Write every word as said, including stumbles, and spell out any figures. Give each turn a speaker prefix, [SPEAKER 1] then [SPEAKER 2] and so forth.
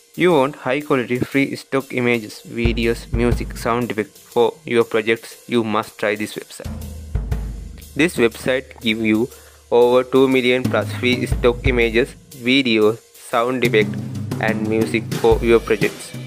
[SPEAKER 1] You want high quality free stock images, videos, music, sound effects for your projects, you must try this website. This website gives you over two million plus free stock images, videos, sound effects and music for your projects.